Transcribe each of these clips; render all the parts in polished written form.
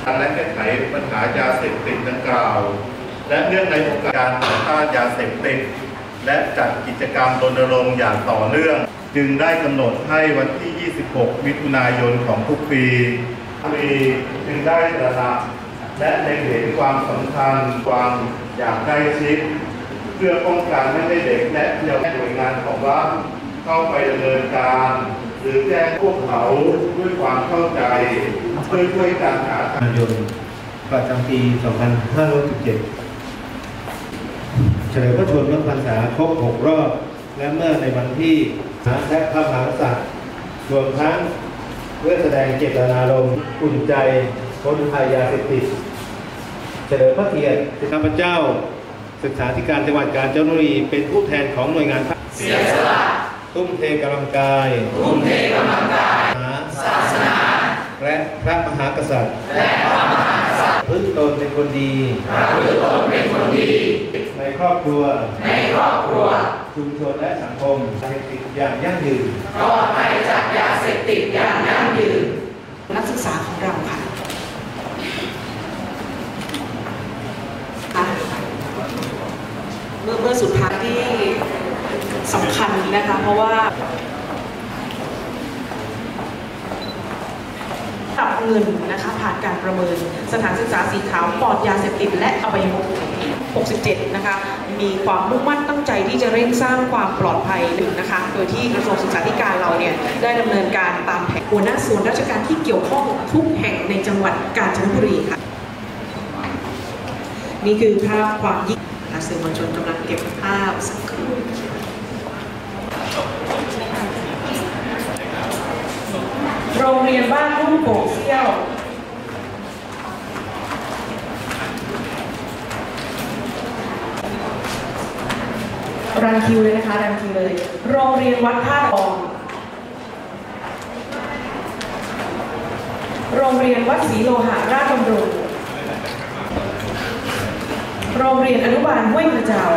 และแก้ไขปัญหายาเสพติดดังกล่าวและเนื่องในโอกาสการต่อต้านยาเสพติดและจัดกิจกรรมรณรงค์อย่างต่อเนื่องจึงได้กำหนดให้วันที่ 26 มิถุนายนของทุกปีจึงได้ตระหนักและเล็งเห็นความสำคัญความอย่างใกล้ชิดเพื่อป้องกันไม่ให้เด็กและเยาวชนหน่วยงานของรัฐเข้าไปดำเนินการหรือแจ้งพวกเขาด้วยความเข้าใจเพื่อช่วยกันหาทางยนต์ประจำปี 2517 เฉลิมพระชนมพรรษาครบ 6 รอบและเมื่อในวันที่และพระมหากษัตริย์รวมทั้งเพื่อแสดงเจตนารมณ์อุ่นใจพ้นภัยยาเสพติดเฉลิมพระเกียรติข้าพเจ้าศึกษาธิการจังหวัดกาญจนบุรีเป็นผู้แทนของหน่วยงานเสียสละทุ่มเทกำลังกายศาสนาและพระมหากษัตริย์พึ่งตนเป็นคนดีในครอบครัวชุมชนและสังคมยาเสพติดอย่างยั่งยืนปลอดภัยจากยาเสพติดอย่างยั่งยืนนักศึกษาของเราค่ะเมื่อสุดท้ายที่สำคัญนะคะเพราะว่าปรับเงินนะคะผ่านการประเมินสถานศึกษาสีขาวปลอดยาเสพติดและอบายมุข67นะคะมีความมุ่งมั่นตั้งใจที่จะเร่งสร้างความปลอดภัยนะคะโดยที่กระทรวงศึกษาธิการเราเนี่ยได้ดำเนินการตามแผนหัวหน้าส่วนราชการที่เกี่ยวข้องทุกแห่งในจังหวัดกาญจนบุรีค่ะนี่คือภาพความยิ่งสื่อมวลชนกำลังเก็บภาพสักครู่โรงเรียนบ้านทุ่งโป่งเซี่ยวรันคิวเลยนะคะรันคิวเลยโรงเรียนวัดท่าทองโรงเรียนวัดศรีโลหะราชบำรุงโรงเรียนอนุบาลห้วยกระเจ้า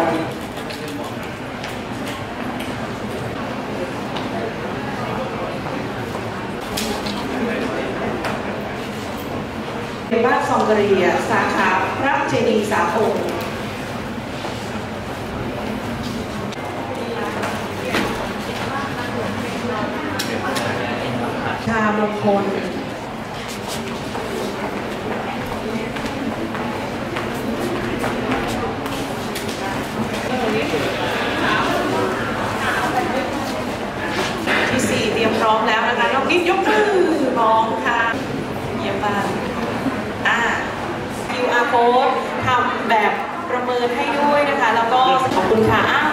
บ้านซองกะเรียสาขาพระเจดีย์สาองค์ชามงคลที่ 4เตรียมพร้อมแล้วนะคะน้องกิ๊กยกมือมองค่ะเยี่ยมมากQR code ทำแบบประเมินให้ด้วยนะคะแล้วก็ขอบคุณค่ะ